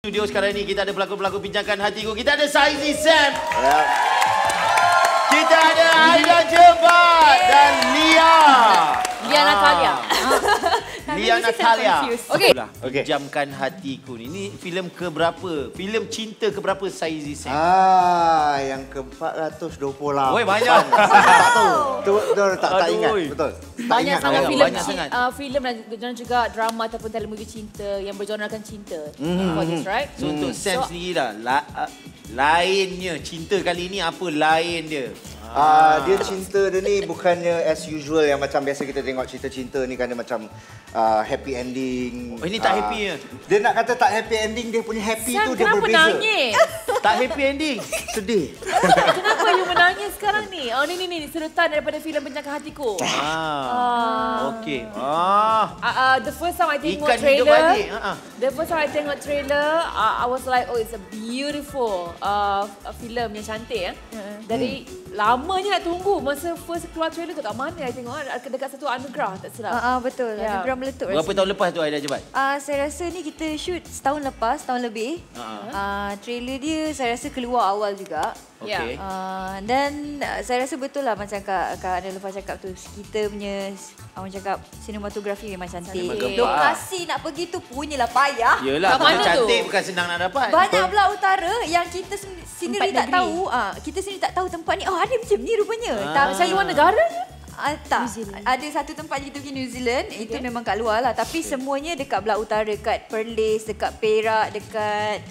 Studio sekarang ni kita ada pelakon-pelakon Bincangkan Hatiku. Kita ada Saizi Sam. Kita ada Aida Jebat dan Lia. Lia Natalia. Lia Natalia. Okey. Bincangkan Hatiku ni. Ini filem keberapa? Filem cinta keberapa Saizi Sam? Yang ke-428. Oi, banyak. Tak ingat. Betul. Banyak ingat, sangat filem banyak sangat. filem dan juga drama ataupun telemovie cinta yang bergenrekan cinta. For this, right? So, untuk Sam sendiri dah, lainnya cinta kali ni apa lain dia? Dia cinta dia ni bukannya as usual yang macam biasa kita tengok cinta-cinta ni kan dia macam happy ending. Oh, ini tak happy ya? Dia nak kata tak happy ending, dia punya happy Sam, tu dia kenapa berbeza. nangis? Tak happy ending. Sedih. Kenapa you menangis sekarang ni? Oh, ni serutan daripada filem Bincangkan Hatiku. Okey. The first time I tengok Ikan hidup trailer, balik. the first time I tengok trailer, I was like, oh, it's a beautiful filem yang cantik ya. Dari lamanya nak tunggu masa first keluar trailer kat mana I tengok dekat satu anugerah tak silap. Betul. Ya. Anugerah meletup. Berapa tahun lepas tu Aida Jebat? Saya rasa ni kita shoot setahun lepas, setahun lebih. Trailer dia saya rasa keluar awal juga. Okey. Dan saya rasa betul lah macam Kak Ada lepas cakap tu. Kita punya, orang cakap, sinematografi memang cantik. Lokasi nak pergi tu punyalah payah. Yelah, Kat mana benda cantik tu? bukan senang nak dapat. Banyak belah utara yang kita sendiri Tempat tak negeri. tahu. Kita sendiri tak tahu tempat ni. Oh, ada macam ni rupanya. Macam luar negara je? Tak. Ada satu tempat kita pergi New Zealand, itu memang kat luar lah. Tapi semuanya dekat belah utara, dekat Perlis, dekat Perak, dekat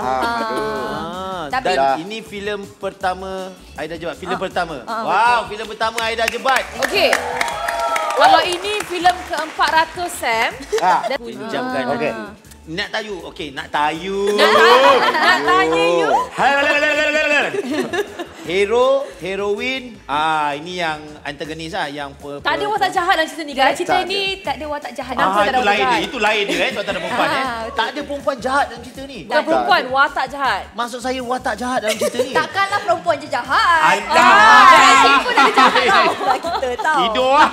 Dan ini filem pertama Aida Jebat. Filem pertama. Wow, filem pertama Aida Jebat. Okey. Kalau ini filem ke-400 Sam. Pinjamkan. Okey. Nak tayu. Okey, nak tayu. Nak tanya you. Hero, heroin. Ini yang antagonis yang Tak ada watak jahat dalam cerita ni kan? Cerita Tak ni tak ada watak jahat. Nampak tak ada itu watak lain dia. jahat? Itu lain dia sebab tak ada perempuan betul. Tak ada perempuan jahat dalam cerita ni. Bukan perempuan, watak jahat. Maksud saya watak jahat dalam cerita ni. Takkanlah perempuan je jahat. Saya pun ada jahat tau. Kita tahu. Tidur lah.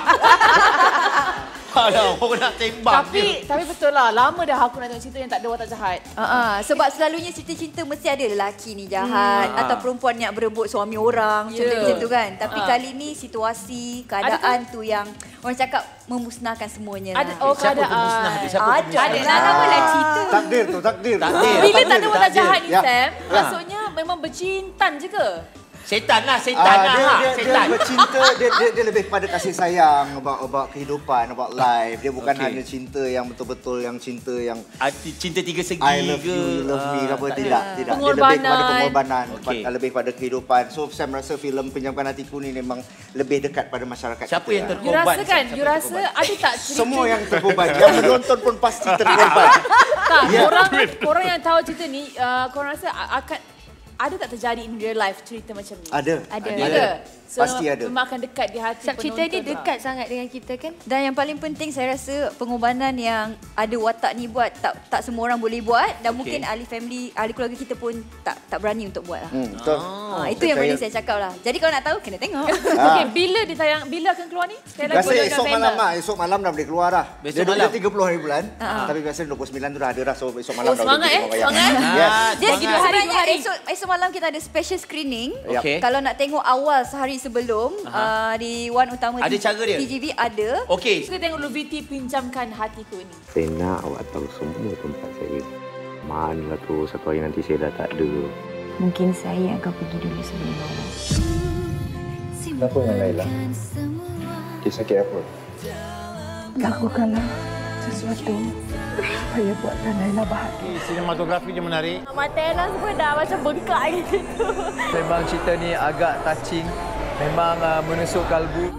Alah, orang nak tembak dia. Tapi betul lah, lama dah aku nak tengok cerita yang tak ada watak jahat. Sebab selalunya cerita-cerita mesti ada lelaki ni jahat atau perempuan nak berebut suami orang, contoh macam tu kan. Tapi kali ni situasi, keadaan tu yang orang cakap memusnahkan semuanya lah. Siapa pemusnah tu? Siapa pemusnah? Ada lah namalah cerita. Takdir tu, takdir. Bila tak ada watak jahat ni Ya. Sam, maksudnya memang bercintan je ke? Setan lah, setan lah. Dia Setan. bercinta, dia lebih pada kasih sayang, about kehidupan, about life. Dia bukan hanya cinta yang betul-betul yang cinta yang Cinta tiga segi I love ke? you, you love me, apa tak tidak. ada. Dia lebih Pengorbanan. kepada pengorbanan, Okey. lebih pada kehidupan. So saya merasa filem Pinjamkan Hatiku ni memang lebih dekat pada masyarakat Siapa kita. yang You terkorban? rasa kan? Siapa You yang rasa terkorban? ada tak cerita? Semua yang terkorban, yang menonton pun pasti terkorban. Tak, Ya. korang yang tahu cerita ni, korang rasa akan ada tak terjadi in real life cerita macam ni? Ada. Ada. So, Pasti ada. memang akan dekat di hati Sebab cerita ni penonton dekat sangat dengan kita kan. Dan yang paling penting saya rasa pengorbanan yang ada watak ni buat tak semua orang boleh buat dan mungkin ahli family, ahli keluarga kita pun tak berani untuk buat lah. Betul. Itu yang paling saya cakap lah. Jadi kalau nak tahu kena tengok. Okey, bila ditayang, bila akan keluar ni? Sekali lagi, Biasa bulan esok November. malam lah. Esok malam dah boleh keluar dah. Besok Dia malam? 30 hari bulan. Tapi biasa 29 tu dah ada dah. So esok malam dah semangat boleh tengok wayang. semangat. Yes. Dia Semangat. sebenarnya 2 hari. esok malam kita ada special screening. Okey. Kalau nak tengok awal sehari sebelum di One Utama Ada cara dia? TGV ada. Okey. Kita tengok dulu VT Pinjamkan Hatiku ni. Saya nak awak tahu semua tempat saya. Manalah tu satu hari nanti saya dah tak ada. Mungkin saya akan pergi dulu sebelum awak. Kenapa dengan Laila? Dia sakit apa? Lakukanlah sesuatu supaya buatkan Laila bahagia. Sinematografi dia menarik. Mata Ella semua dah macam bengkak gitu. Memang cerita ni agak touching. Memang menusuk kalbu.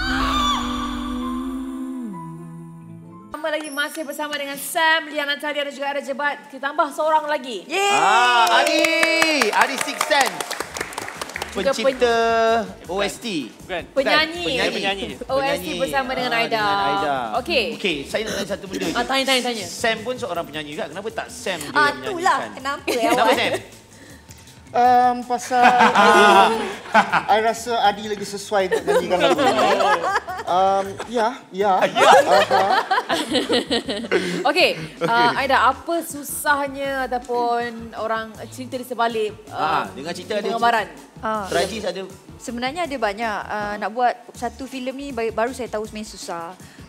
Tambah lagi masih bersama dengan Sam, Lia Natalia dan juga Aida Jebat. Kita tambah seorang lagi. Adi Six Sense. Juga Pencipta OST. Bukan. Penyanyi. Penyanyi. OST bersama dengan Aida. Dengan Aida. Okey. Okey, saya nak tanya satu benda je. Tanya. Sam pun seorang penyanyi juga. Kenapa tak Sam dia yang Itulah menyanyikan? kenapa Kenapa awak. Sam? Pasal I rasa Adi lagi sesuai untuk nyanyikan lagu ni. Okey, Aida, apa susahnya ataupun orang cerita di sebalik dengan cerita ada penggambaran? Tragis ada. Sebenarnya ada banyak. Nak buat satu filem ni baru saya tahu sebenarnya susah.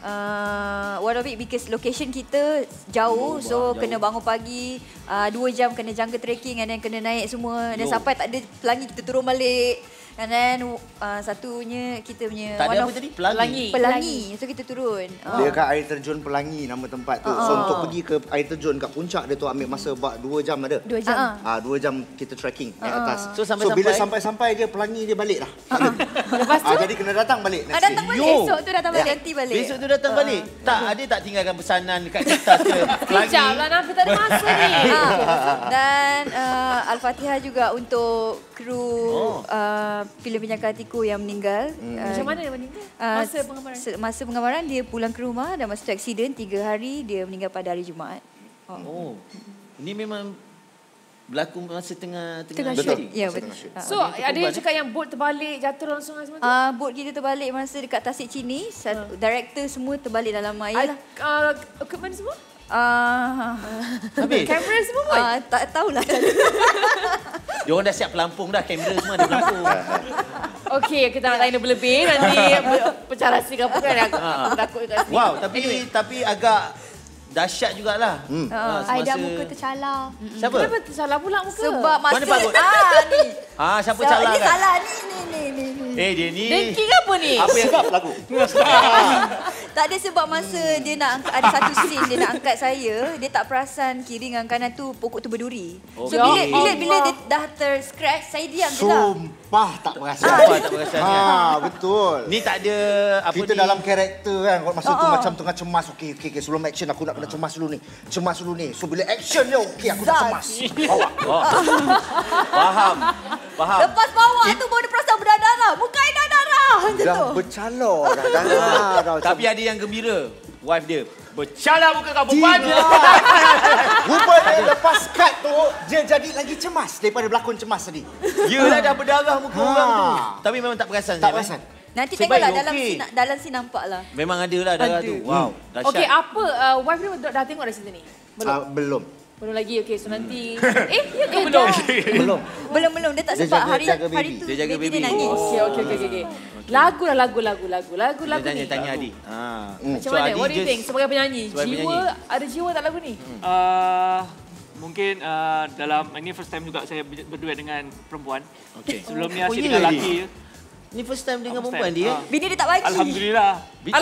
One of it because location kita jauh, so kena bangun pagi 2 jam kena jungle trekking and then kena naik semua dan sampai tak ada pelangi kita turun balik. And then satunya kita punya tak ada apa tadi? Pelangi. So kita turun. Dia kat air terjun Pelangi nama tempat tu. So untuk pergi ke air terjun kat puncak dia tu ambil masa 2 jam ada. 2 jam. 2 jam kita trekking naik atas. So bila sampai dia Pelangi dia balik lah. Lepas tu jadi kena datang balik next datang day. balik. Esok tu datang balik. Nanti balik. Besok tu datang balik. Tak ada tak tinggalkan pesanan dekat kertas ke Pelangi. sekejap lah, Nafi tak ada masa ni. Dan Al-Fatihah juga untuk kru filem Pinjamkan Hatiku yang meninggal. Macam mana dia meninggal? Masa penggambaran? Masa penggambaran dia pulang ke rumah dan masa tu aksiden 3 hari dia meninggal pada hari Jumaat. Ini memang berlaku masa tengah shoot. Ya, betul. So ada yang cakap yang boat terbalik, jatuh dalam sungai semua tu? Boat kita terbalik masa dekat Tasik Chini. Director semua terbalik dalam air lah. Equipment semua? Habis? Kamera semua pun? Tak tahulah. Dia orang dah siap pelampung dah, kamera semua ada pelampung. Okey, kita nak tanya lebih-lebih nanti pecah rahsia ke apa kan. Aku takut kat sini. Wow, tapi agak dahsyat jugalah. Aida muka tercalar. Siapa? Kenapa tersalah pula muka? Sebab masa Mana Pak Gut? ni. Siapa calar Ni kan? salah ni. Dia ni. Dengki ke apa ni? Apa yang lagu? Tak ada sebab masa dia nak ada satu scene dia nak angkat saya, dia tak perasan kiri dengan kanan tu pokok tu berduri. So bila dia dah terscratch, saya diam je lah. Sumpah tak perasan. Tak perasan kan? Betul. Ni tak ada apa kita ni. dalam karakter kan. Masa tu macam tengah cemas. Okey, sebelum action aku nak kena cemas dulu ni. So bila action dia okey aku dah cemas. Faham. Lepas bawa tu baru dia perasan berdarah. Muka Aida darah. Dah bercalor dah darah. Tapi ada yang gembira. Wife dia bercalar muka kau perempuan. Rupanya lepas cut tu dia jadi lagi cemas daripada berlakon cemas tadi. Yelah dah berdarah muka orang tu. Tapi memang tak perasan. Tak perasan. Nanti Sebaik tengoklah okey. dalam scene nampak lah. Memang ada lah darah tu. Wow, dahsyat. Okey, apa wife dia dah tengok dah cerita ni? Belum. Belum lagi. Okey, so nanti ya ke belum? Belum dia tak Dia sebab jaga hari tu Dia jaga baby baby. dia nangis. Okey. Lagu ni. Tanya Adi. Macam mana? What do you think sebagai penyanyi? Ada jiwa tak lagu ni? Mungkin dalam ini first time juga saya berduet dengan perempuan. Okey. Sebelum ni asyik dengan lelaki. Ni first time dengan perempuan dia? Bini dia tak bagi. Alhamdulillah.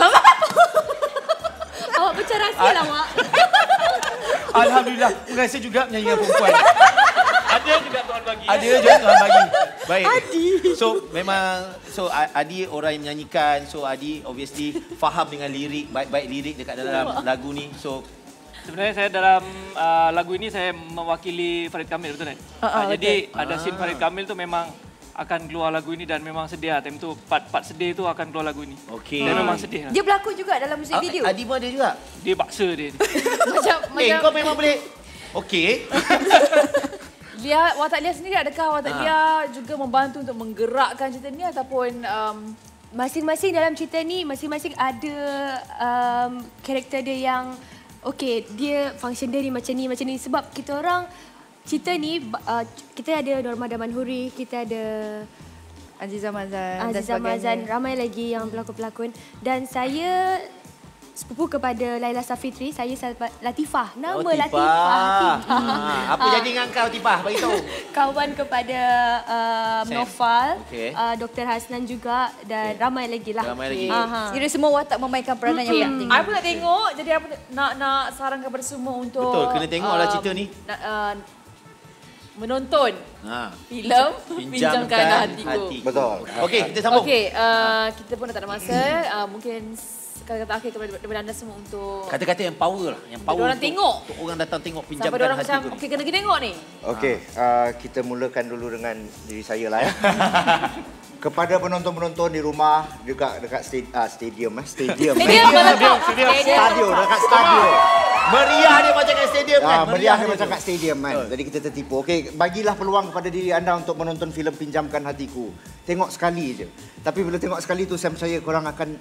Awak pecah rahsia lah, Mak. Alhamdulillah. Merasa juga menyanyi dengan perempuan. Ada juga Tuhan bagi. Ada juga Tuhan bagi. Baik. So memang Adi orang yang menyanyikan. So Adi obviously faham dengan lirik, baik-baik lirik dekat dalam lagu ni. So sebenarnya saya dalam lagu ini saya mewakili Farid Kamil, betul kan? Jadi ada scene Farid Kamil tu memang akan keluar lagu ini dan memang sedih lah. Time tu part sedih tu akan keluar lagu ini. okey. Dan memang sedih lah. Dia berlakon juga dalam muzik video. Adi pun ada juga. Dia paksa dia. Kau memang boleh. Okey. Watak Lia sendiri adakah Watak Lia juga membantu untuk menggerakkan cerita ni ataupun Masing-masing dalam cerita ni, masing-masing ada karakter dia yang okey, dia function dia ni macam ni. Sebab kita orang cerita ni, kita ada Norma Damanhuri, kita ada Aziza Mazan ramai lagi yang pelakon-pelakon. Dan saya sepupu kepada Laila Safitri, saya Latifah. Nama Latifah. Apa jadi dengan kau Latifah? Bagi tahu. Kawan kepada Nofal, Okey. Dr. Hasnan juga dan ramai lagi lah. Ramai lagi. Kira semua watak memainkan peranan yang penting. I pun nak tengok, jadi I pun nak sarankan kepada semua untuk Betul, kena tengoklah cerita ni. Menonton filem Pinjamkan Hatiku. Betul. Okey, kita sambung. Okey, kita pun dah tak ada masa. Mungkin kata-kata akhir kepada anda semua untuk Kata-kata yang power lah. Yang power orang tengok. Untuk orang datang tengok sampai Pinjamkan orang macam, Hatiku. okey kena pergi tengok ni. Okey, kita mulakan dulu dengan diri saya lah ya. Kepada penonton-penonton di rumah dekat stadium. Stadium dekat stadium. Meriah dia macam kat stadium kan? Meriah dia macam kat stadium kan. Jadi kita tertipu. Okey, bagilah peluang kepada diri anda untuk menonton filem Pinjamkan Hatiku. Tengok sekali je. Tapi bila tengok sekali tu saya percaya korang akan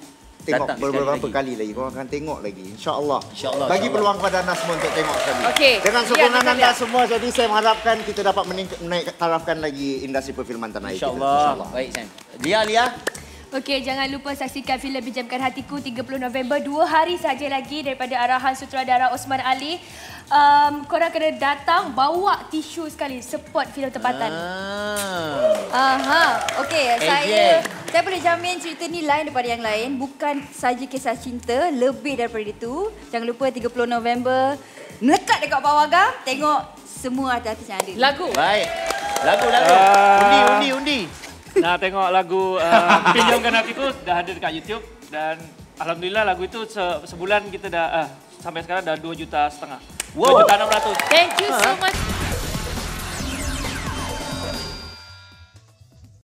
tengok Datang beberapa sekali kali lagi. Korang akan tengok lagi. InsyaAllah. InsyaAllah. Bagi peluang kepada anda semua untuk tengok sekali. Okey. Dengan Ya, sokongan kita anda lihat. semua, jadi saya mengharapkan kita dapat menaik tarafkan lagi industri perfilman tanah air kita. InsyaAllah. Baik, Sam. Lia. Okey, jangan lupa saksikan filem Pinjamkan Hatiku 30 November. 2 hari saja lagi daripada arahan sutradara Osman Ali. Korang kena datang bawa tisu sekali support filem tempatan. Aha. Okey, saya boleh jamin cerita ni lain daripada yang lain. Bukan saja kisah cinta, lebih daripada itu. Jangan lupa 30 November melekat dekat bawah gam, tengok semua artis yang ada. Lagu. Baik. Lagu. Undi. Nah, tengok lagu Pinjamkan Hatiku dah ada dekat YouTube dan alhamdulillah lagu itu sebulan kita dah sampai sekarang dah 2,5 juta. Wow. 2,600,000. Thank you so much.